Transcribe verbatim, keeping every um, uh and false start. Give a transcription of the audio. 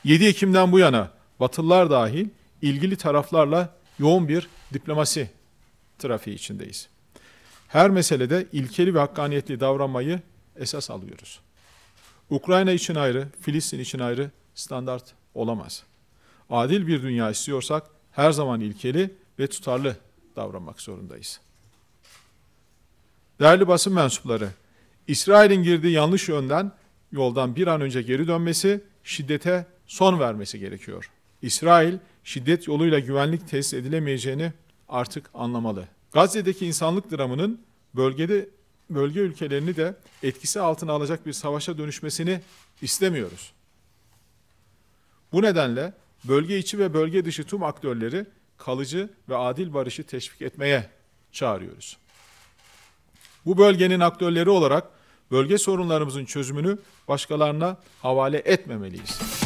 yedi Ekim'den bu yana Batılılar dahil ilgili taraflarla yoğun bir diplomasi trafiği içindeyiz. Her meselede ilkeli ve hakkaniyetli davranmayı esas alıyoruz. Ukrayna için ayrı, Filistin için ayrı standart olamaz. Adil bir dünya istiyorsak her zaman ilkeli ve tutarlı davranmak zorundayız. Değerli basın mensupları, İsrail'in girdiği yanlış yönden, yoldan bir an önce geri dönmesi, şiddete son vermesi gerekiyor. İsrail, şiddet yoluyla güvenlik tesis edilemeyeceğini artık anlamalı. Gazze'deki insanlık dramının bölgede bölge ülkelerini de etkisi altına alacak bir savaşa dönüşmesini istemiyoruz. Bu nedenle bölge içi ve bölge dışı tüm aktörleri kalıcı ve adil barışı teşvik etmeye çağırıyoruz. Bu bölgenin aktörleri olarak bölge sorunlarımızın çözümünü başkalarına havale etmemeliyiz.